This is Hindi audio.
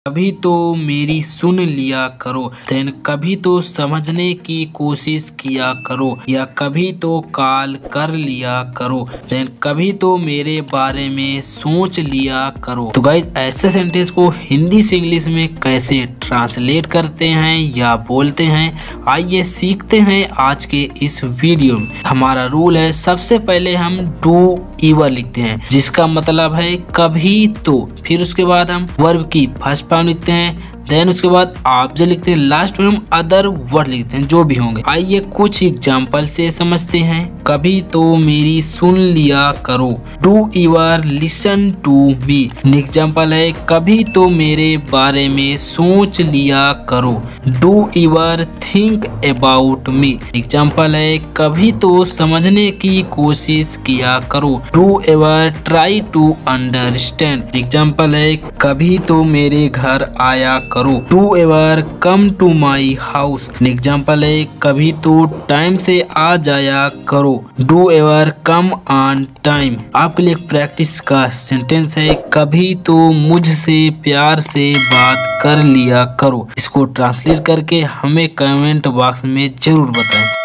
कभी तो मेरी सुन लिया करो, देन कभी तो समझने की कोशिश किया करो, या कभी तो कॉल कर लिया करो, देन कभी तो मेरे बारे में सोच लिया करो। तो गाइज ऐसे सेंटेंस को हिंदी से इंग्लिश में कैसे ट्रांसलेट करते हैं या बोलते हैं, आइए सीखते हैं आज के इस वीडियो में। हमारा रूल है, सबसे पहले हम डू ईवर लिखते हैं जिसका मतलब है कभी तो, फिर उसके बाद हम वर्ब की फर्स्ट फॉर्म लिखते हैं, देन उसके बाद ऑब्जेक्ट लिखते हैं, लास्ट में हम अदर वर्ड लिखते हैं जो भी होंगे। आइए कुछ एग्जांपल से समझते हैं। कभी तो मेरी सुन लिया करो, do ever listen to me. Example है कभी तो मेरे बारे में सोच लिया करो, do ever think about me. Example है कभी तो समझने की कोशिश किया करो, do ever try to understand. Example है कभी तो मेरे घर आया करो, do ever come to my house. Example है कभी तो टाइम से आ जाया करो, do ever come on time. आपके लिए एक प्रैक्टिस का सेंटेंस है, कभी तो मुझसे प्यार से बात कर लिया करो। इसको ट्रांसलेट करके हमें कमेंट बॉक्स में जरूर बताएं।